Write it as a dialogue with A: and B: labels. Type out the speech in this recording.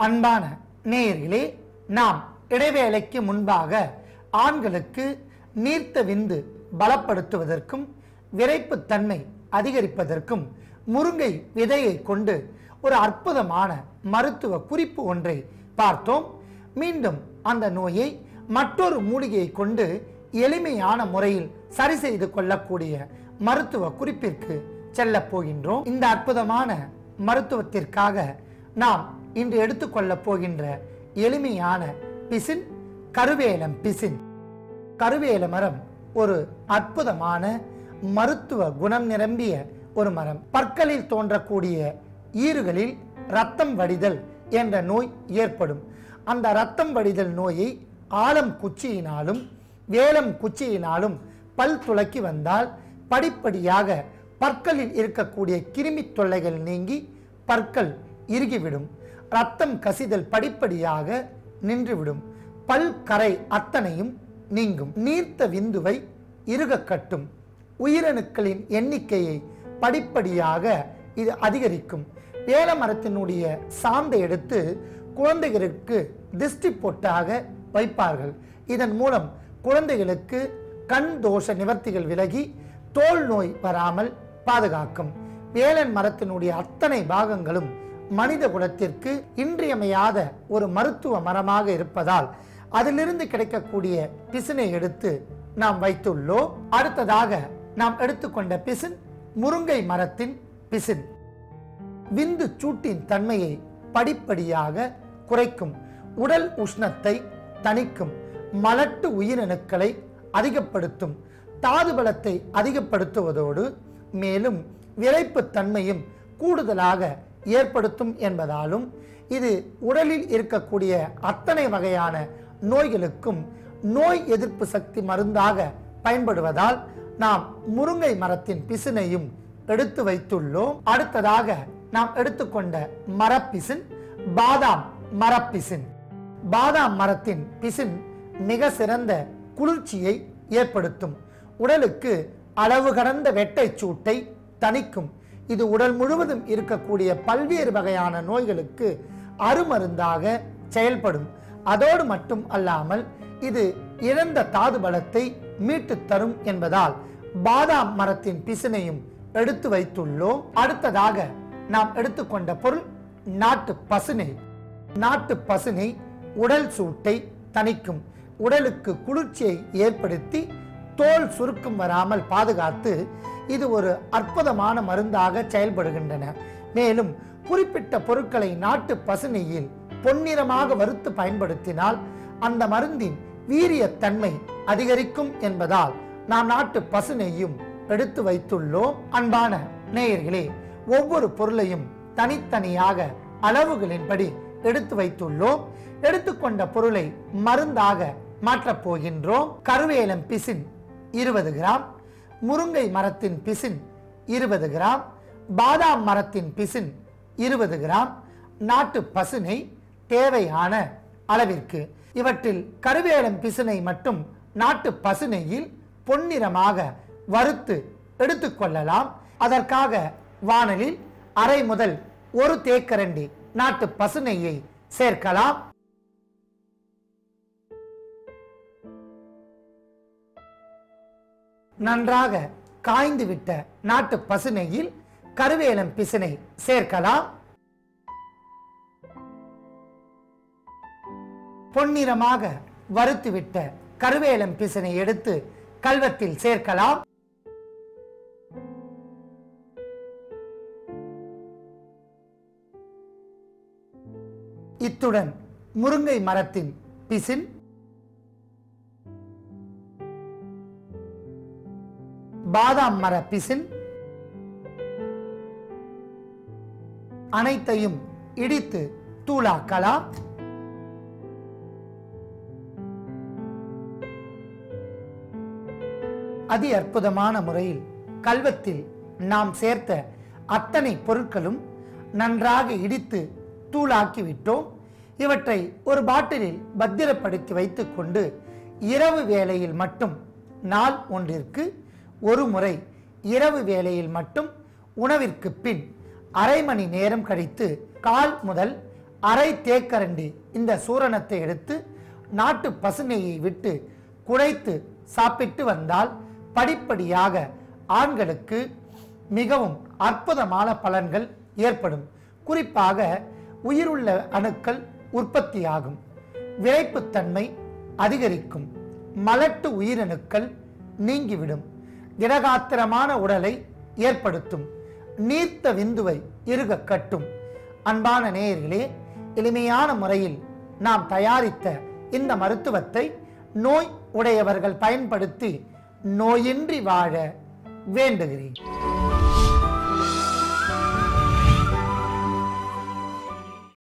A: அன்பான நேயர்களே, நாம் இடைவேளைக்கு முன்பாக ஆண்களுக்கு நீர்த்த விந்து பலப்படுத்துவதற்கும் விரைப்புத்தன்மை அதிகரிப்பதற்கும் முருங்கை விதையை கொண்டு ஒரு அற்புதமான மருத்துவ குறிப்பு ஒன்றை பார்த்தோம். மீண்டும் அந்த நோயை மற்றொரு மூலிகையை கொண்டு எளிமையான முறையில் சரி செய்து கொள்ளக்கூடிய மருத்துவ குறிப்பிற்கு செல்ல போகின்றோம். இந்த அற்புதமான மருத்துவத்திற்காக நாம் இன்று எடுத்துக்கொள்ளப் போகின்ற எளிமையான பிசின் கருவேலம் பிசின். கருவேல மரம் ஒரு அற்புதமான மருத்துவ குணம் நிரம்பிய ஒரு மரம். பற்களில் தோன்றக்கூடிய ஈறுகளில் இரத்தம் வடிதல் என்ற நோய் ஏற்படும். அந்த இரத்தம் வடிதல் நோயை ஆலம் குச்சியினாலும் வேலம் குச்சியினாலும் பல் துளக்கி வந்தால் படிப்படியாக பற்களில் இருக்கக்கூடிய கிருமி தொல்லைகள் நீங்கி பற்கள் இறுகிவிடும். இரத்தம் கசிதல் படிப்படியாக நின்றுவிடும். பல் கரை அத்தனையும் நீங்கும். நீர்த்த விந்துவை இறுக கட்டும். உயிரணுக்களின் எண்ணிக்கையை படிப்படியாக இது அதிகரிக்கும். வேல மரத்தினுடைய சாந்தை எடுத்து குழந்தைகளுக்கு திஷ்டி பொட்டாக வைப்பார்கள். இதன் மூலம் குழந்தைகளுக்கு கண் தோஷ நிவர்த்திகள் விலகி தோல் நோய் வராமல் பாதுகாக்கும். வேலன் மரத்தினுடைய அத்தனை பாகங்களும் மனித குலத்திற்கு இன்றியமையாத ஒரு மருத்துவ மரமாக இருப்பதால் அதிலிருந்து கிடைக்கக்கூடிய பிசினை எடுத்து நாம் வைத்துள்ளோம். அடுத்ததாக நாம் எடுத்துக்கொண்ட பிசின் முருங்கை மரத்தின் பிசின். விந்து சூட்டின் தன்மையை படிப்படியாக குறைக்கும். உடல் உஷ்ணத்தை தணிக்கும். மலட்டு உயிரணுக்களை அதிகப்படுத்தும். தாது பலத்தை அதிகப்படுத்துவதோடு மேலும் விரைப்பு தன்மையும் கூடுதலாக ஏற்படுத்தும் என்பதாலும் இது உடலில் இருக்கக்கூடிய அத்தனை வகையான நோய்களுக்கும் நோய் எதிர்ப்பு சக்தி மருந்தாக பயன்படுவதால் நாம் முருங்கை மரத்தின் பிசினையும் எடுத்து வைத்துள்ளோம். அடுத்ததாக நாம் எடுத்துக்கொண்ட மரப்பிசின் பாதாம் மரப்பிசின். பாதாம் மரத்தின் பிசின் மிக சிறந்த குளிர்ச்சியை ஏற்படுத்தும். உடலுக்கு அளவு கடந்த வெட்டை சூட்டை தணிக்கும். இது உடல் முழுவதும் இருக்கக்கூடிய பல்வேறு வகையான நோய்களுக்கு அருமருந்தாக செயல்படும். அதோடு மட்டும் அல்லாமல் இது இழந்த தாது பலத்தை மீட்டு தரும் என்பதால் பாதாம் மரத்தின் பிசினையும் எடுத்து வைத்துள்ளோம். அடுத்ததாக நாம் எடுத்துக்கொண்ட பொருள் நாட்டு பசுனை. நாட்டு பசுனை உடல் சூட்டை தணிக்கும். உடலுக்கு குளிர்ச்சியை ஏற்படுத்தி தோல் சுருக்கம் வராமல் பாதுகாத்து இது ஒரு அற்புதமான மருந்தாக செயல்படுகின்றன. மேலும் குறிப்பிட்ட பொருட்களை நாட்டு பசுனையில் பொன்னிறமாக வறுத்து பயன்படுத்தினால் அந்த மருந்தின் வீரியத்தன்மை அதிகரிக்கும் என்பதால் நாம் நாட்டு பசுனையும் எடுத்து வைத்துள்ளோம். அன்பான நேயர்களே, ஒவ்வொரு பொருளையும் தனித்தனியாக அளவுகளின்படி எடுத்து வைத்துள்ளோம். எடுத்துக்கொண்ட பொருளை மருந்தாக மாற்றப் போகின்றோம். கருவேலம் பிசின் 20 கிராம், முருங்கை மரத்தின் பிசின் 20 கிராம், பாதாம் மரத்தின் பிசின் 20 கிராம், நாட்டு பசுனை தேவையான அளவிற்கு. இவற்றில் கருவேலம் பிசினை மட்டும் நாட்டு பசுனையில் பொன்னிறமாக வறுத்து எடுத்துக்கொள்ளலாம். அதற்காக வாணலில் அரை முதல் 1 தேக்கரண்டி நாட்டு பசுனையை சேர்க்கலாம். நன்றாக காய்ந்து விட்ட நாட்டு பசுனையில் கருவேலம் பிசினை சேர்க்கலாம். பொன்னிறமாக வறுத்துவிட்ட கருவேலம் பிசினை எடுத்து கல்வத்தில் சேர்க்கலாம். இத்துடன் முருங்கை மரத்தின் பிசின், பாதாம் மர பிசின் அனைத்தையும் இடித்து தூளாக்கலாம். அதி அற்புதமான முறையில் கல்வத்தில் நாம் சேர்த்த அத்தனை பொருட்களும் நன்றாக இடித்து தூளாக்கி விட்டோம். இவற்றை ஒரு பாட்டிலில் பத்திரப்படுத்தி வைத்துக் கொண்டு இரவு வேளையில் மட்டும் நாள் ஒன்றிற்கு ஒரு முறை இரவு வேளையில் மட்டும் உணவிற்கு பின் அரை மணி நேரம் கழித்து 1/4 முதல் அரை தேக்கரண்டி இந்த சூரணத்தை எடுத்து நாட்டு பசுநெய்யை விட்டு குழைத்து சாப்பிட்டு வந்தால் படிப்படியாக ஆண்களுக்கு மிகவும் அற்புதமான பலன்கள் ஏற்படும். குறிப்பாக உயிருள்ள அணுக்கள் உற்பத்தியாகும், விரைப்புத்தன்மை அதிகரிக்கும், மலட்டு உயிரணுக்கள் நீங்கிவிடும், திடகாத்திரமான உடலை ஏற்படுத்தும், நீர்த்த விந்துவை இறுக கட்டும். அன்பான நேயர்களே, எளிமையான முறையில் நாம் தயாரித்த இந்த மருத்துவத்தை நோய் உடையவர்கள் பயன்படுத்தி நோயின்றி வாழ வேண்டுகிறேன்.